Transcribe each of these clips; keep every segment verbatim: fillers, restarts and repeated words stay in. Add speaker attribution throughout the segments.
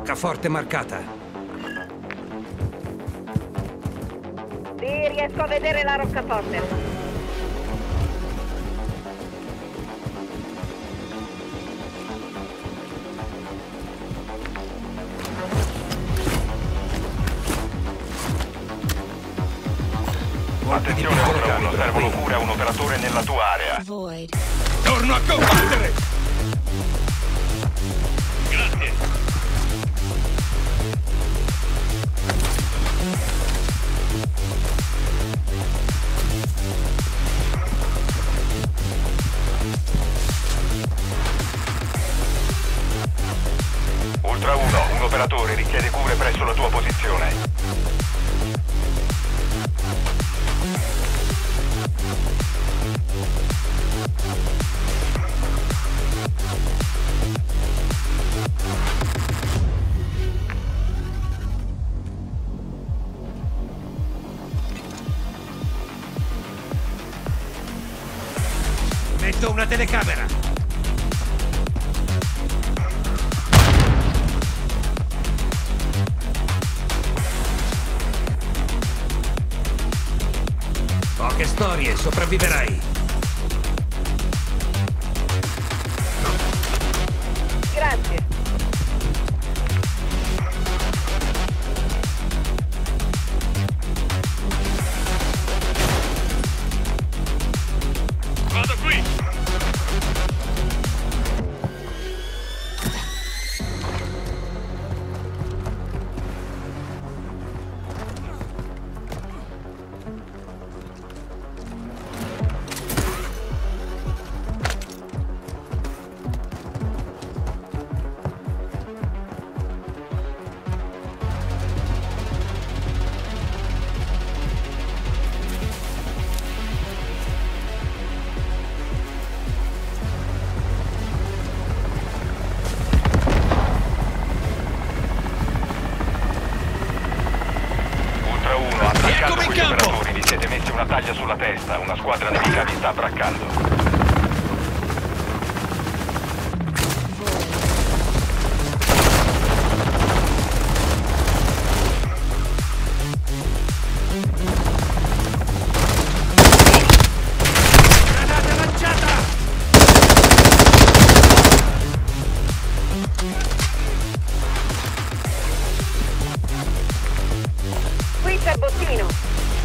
Speaker 1: Roccaforte marcata.
Speaker 2: Sì, riesco a vedere la roccaforte.
Speaker 3: Attenzione, Ultra uno, servono cure a un operatore nella tua area.
Speaker 4: Void.
Speaker 1: Torno a combattere!
Speaker 3: Grazie. Ultra uno, un operatore richiede cure presso la tua posizione.
Speaker 1: Metto una telecamera. Poche storie, sopravviverai.
Speaker 2: Grazie.
Speaker 3: Vado qui! Attaccato quegli operatori, vi siete messi una taglia sulla testa, una squadra nemica vi sta abbraccando.
Speaker 1: Granata lanciata!
Speaker 2: Qui c'è bottino.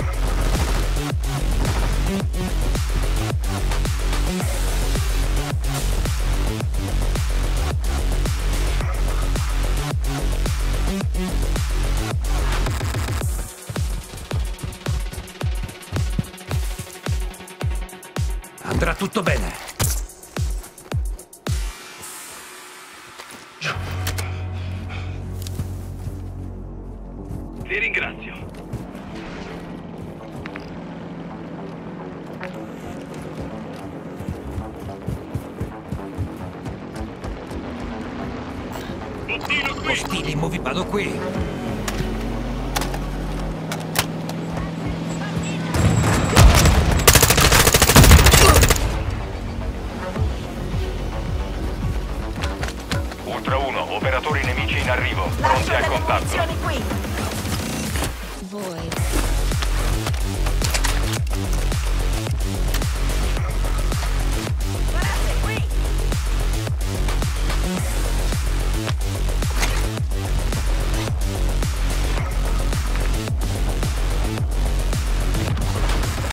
Speaker 1: Andrà tutto bene.
Speaker 3: Ti ringrazio. Bottino qui!
Speaker 1: Ostili, muovi, vado qui.
Speaker 3: Ultra uno, operatori nemici in arrivo,
Speaker 4: Lascio
Speaker 3: pronti al
Speaker 4: delle
Speaker 3: contatto.
Speaker 4: munizioni qui. Void.